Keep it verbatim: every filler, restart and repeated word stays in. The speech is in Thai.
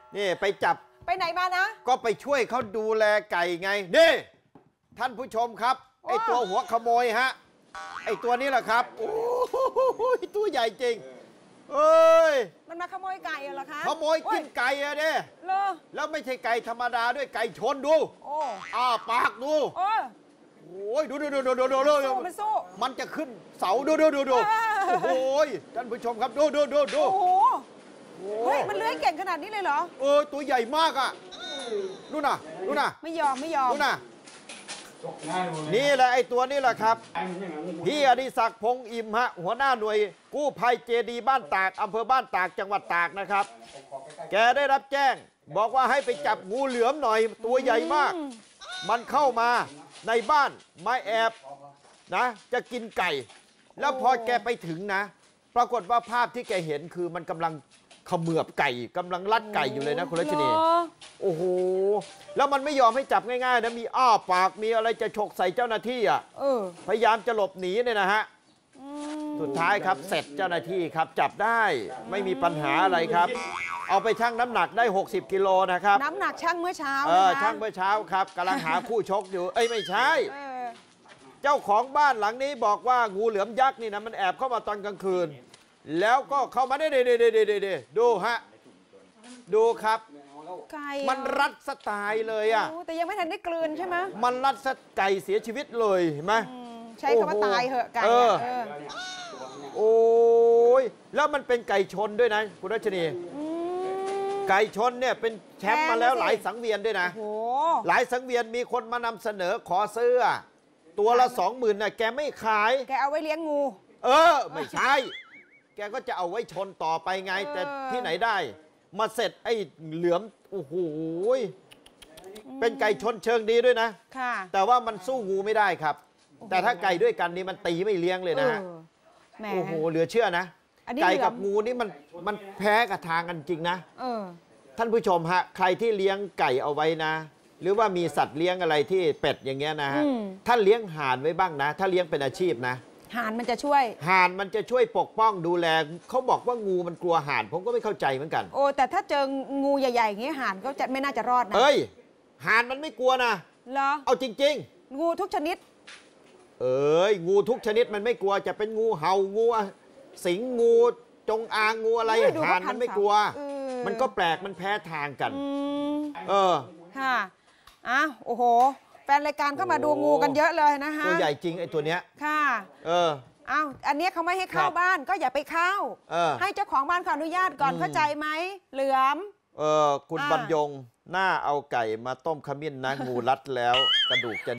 นี่ไปจับไปไหนมานะก็ไปช่วยเขาดูแลไก่ไงนี่ท่านผู้ชมครับไอตัวหัวขโมยฮะไอตัวนี้แหละครับโอ้โหตัวใหญ่จริงเอ้ยมันมาขโมยไก่เหรอคะขโมยกินไก่อะเด้เหรอแล้วไม่ใช่ไก่ธรรมดาด้วยไก่ชนดูโอ้อ้าปากดูโอ้โอ้ยดูดูดูดูดูดูดูมันสู้มันจะขึ้นเสาดูดูดูดูโอ้โหท่านผู้ชมครับดูดูดูดูโอ้โหเฮ้ยมันเลื้อยเก่งขนาดนี้เลยเหรอเออตัวใหญ่มากอ่ะดูน่ะดูน่ะไม่ยอมไม่ยอมดูน่ะนี่แหละไอ้ตัวนี้แหละครับพี่อดิศักดิ์พงษ์อิ่มฮะหัวหน้าหน่วยกู้ภัยเจดีบ้านตากอำเภอบ้านตากจังหวัดตากนะครับแกได้รับแจ้งบอกว่าให้ไปจับงูเหลือมหน่อยตัวใหญ่มากมันเข้ามาในบ้านมาแอบนะจะกินไก่แล้วพอแกไปถึงนะปรากฏว่าภาพที่แกเห็นคือมันกำลังเขมือบไก่กำลังลัดไก่อยู่เลยนะคุณรัชนีโอ้โหแล้วมันไม่ยอมให้จับง่ายๆนะมีอ้าปากมีอะไรจะฉกใส่เจ้าหน้าที่อ่ะพยายามจะหลบหนีเนี่ยนะฮะสุดท้ายครับเสร็จเจ้าหน้าที่ครับจับได้ไม่มีปัญหาอะไรครับเอาไปชั่งน้ำหนักได้หกสิบกิโลนะครับน้ำหนักชั่งเมื่อเช้าเออชั่งเมื่อเช้าครับกำลังหาคู่ชกอยู่เอ้ยไม่ใช่เจ้าของบ้านหลังนี้บอกว่างูเหลือมยักษ์นี่นะมันแอบเข้ามาตอนกลางคืนแล้วก็เข้ามาได้เดๆๆๆๆดูฮะดูครับไก่มันรัดสไตล์เลยอ่ะแต่ยังไม่ทันได้กลืนใช่ไหมมันรัดสไก่เสียชีวิตเลยเห็นไหมใช้คำว่าตายเหอะไก่โอ้ยแล้วมันเป็นไก่ชนด้วยนะคุณรัชนีไก่ชนเนี่ยเป็นแชมป์มาแล้วหลายสังเวียนด้วยนะหลายสังเวียนมีคนมานำเสนอขอซื้อตัวละสองหมื่นน่ะแกไม่ขายแกเอาไว้เลี้ยงงูเออไม่ใช่แกก็จะเอาไว้ชนต่อไปไงแต่ที่ไหนได้มาเสร็จไอ้เหลือมโอ้โหเป็นไก่ชนเชิงดีด้วยนะแต่ว่ามันสู้งูไม่ได้ครับแต่ถ้าไก่ด้วยกันนี่มันตีไม่เลี้ยงเลยนะฮะโอ้โหเหลือเชื่อนะไก่กับงูนี่มันมันแพ้กับทางกันจริงนะท่านผู้ชมฮะใครที่เลี้ยงไก่เอาไว้นะหรือว่ามีสัตว์เลี้ยงอะไรที่เป็ดอย่างเงี้ยนะฮะท่านเลี้ยงห่านไว้บ้างนะถ้าเลี้ยงเป็นอาชีพนะห่านมันจะช่วยห่านมันจะช่วยปกป้องดูแลเขาบอกว่างูมันกลัวห่านผมก็ไม่เข้าใจเหมือนกันโอ้แต่ถ้าเจองูใหญ่ๆอย่างนี้ห่านก็จะไม่น่าจะรอดนะเอ้ยห่านมันไม่กลัวนะเหรอเอาจริงๆงูทุกชนิดเอ้ยงูทุกชนิดมันไม่กลัวจะเป็นงูเห่างูสิงงูจงอางงูอะไรห่านมันไม่กลัวมันก็แปลกมันแพ้ทางกันเออค่ะอ่ะโอ้โหแฟนรายการเข้ามาดูงูกันเยอะเลยนะฮะตัวใหญ่จริงไอ้ตัวเนี้ยค่ะเอออ้าวอันนี้เขาไม่ให้เข้าบ้านก็อย่าไปเข้าให้เจ้าของบ้านขออนุญาตก่อนเข้าใจไหมเหลือมเออคุณบรรยงหน้าเอาไก่มาต้มขมิ้นนะงูรัดแล้วกระดูกจะ